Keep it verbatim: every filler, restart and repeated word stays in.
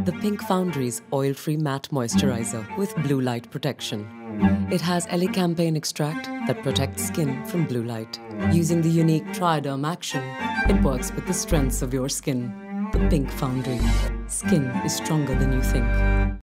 The Pink Foundry's oil-free matte moisturizer with blue light protection. It has elecampane extract that protects skin from blue light. Using the unique Tria-Derm action, it works with the strengths of your skin. The Pink Foundry. Skin is stronger than you think.